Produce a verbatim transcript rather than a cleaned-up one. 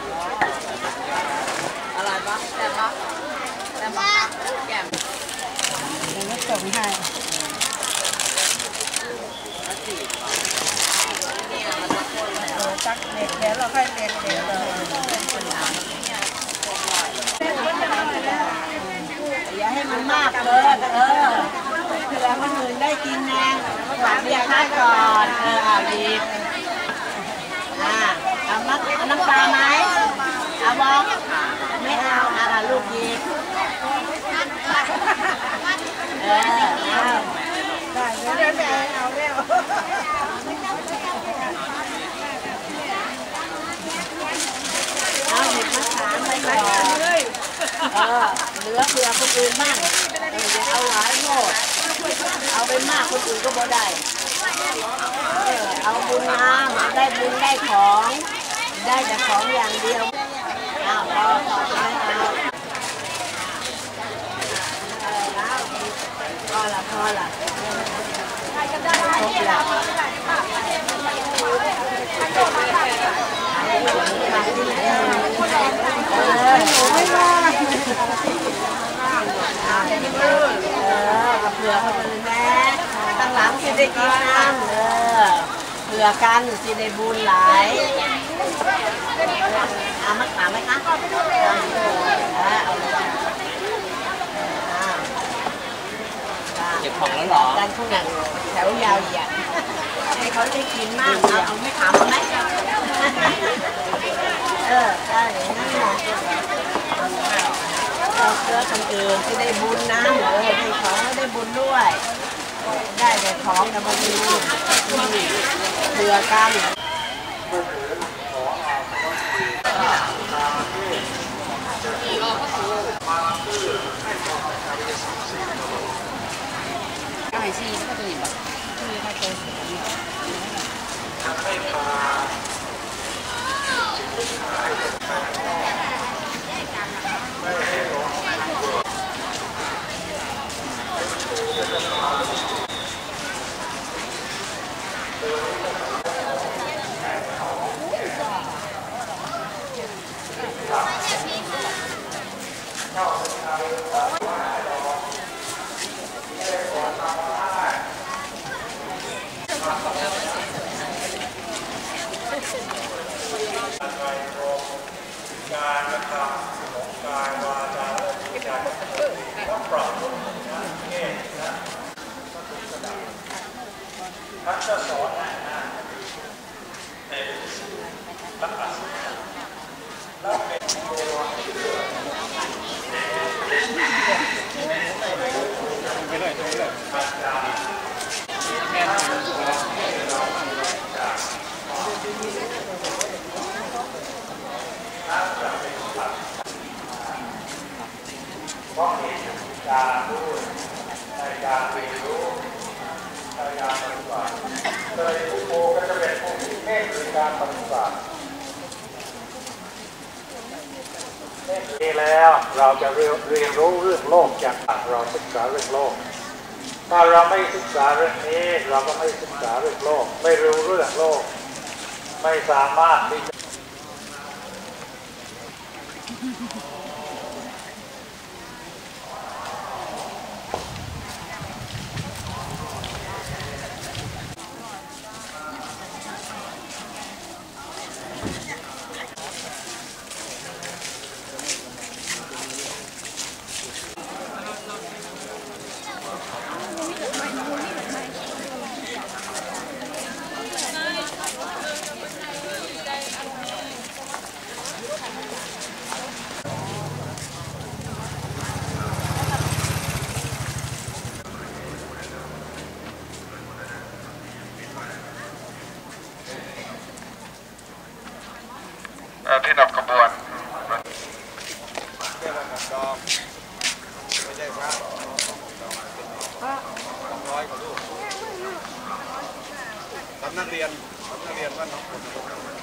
อะไรปะแต่ปะแต่ปะแก้มเดี๋ยวก็ส่งให้จักเด็กเดี๋ยวเราค่อยเด็กเดี๋ยวเราอย่าให้มันมากเลยเออเผื่อคนอื่นได้กินแน่หวานเบียร์ข้าวก่อนเออเอาดีอ่าเอาน้ำเอาน้ำปลาไหมเอาบอกไม่เอาอ่าลูกยิงเออเอาได้เดี๋ยวแม่เอาแล้วเอาหยิบมะขามไปก่อนเออเหลือเผื่อคนอื่นบ้างเอออย่าเอาหลายโหดเอาไปมากคนอื่นก็บ่ได้เออเอาบุญน้ำได้บุญได้ของได้แต่ของอย่างเดียวอ้าวพอพอไม่เอาพอละพอละครบแล้วเออหนูไม่ว่าเออเผื่อคนอื่นแม่ตั้งหลังจะได้กินน้ำเออเผื่อกันจะได้บุญหลายเอามะขามไหมคะเอาเก็บของแล้วหรอด้านข้างหลังแถวยาวเหยียดให้เขาได้กินมากเอาเอาไม่ขามไหมเออได้นั่นแหละเราเพื่อคนอื่นที่ได้บุญนะเออให้ของก็ได้บุญด้วยได้แต่ของแต่บางทีเบื่อกันก็ให้ซีก็จะหยิบแบบคือถ้าเจอสิ่งนี้ให้พาการกระทำของกายวาจาและจิตใจต้องปรับปรุงนะเองนะท่านจะสอนนะในหลักการแล้วเป็นตัวไม่ได้ตรงนี้อาจารย์แม่เพราะเหตุการด้วยในการเรียนรู้ในการปฏิบัติเลยผู้โกก็จะเป็นผู้ที่เน้นในการปฏิบัตินี่แล้วเราจะเรียนรู้เรื่องโลกจากเราศึกษาเรื่องโลกถ้าเราไม่ศึกษาเรื่องนี้เราก็ไม่ศึกษาเรื่องโลกไม่รู้เรื่องโลกไม่สามารถที่จะที่นำขบวนเรื่องของดองไม่ใช่พระสองร้อยกว่าลูกสำนักเรียนสำนักเรียนว่าน้องคน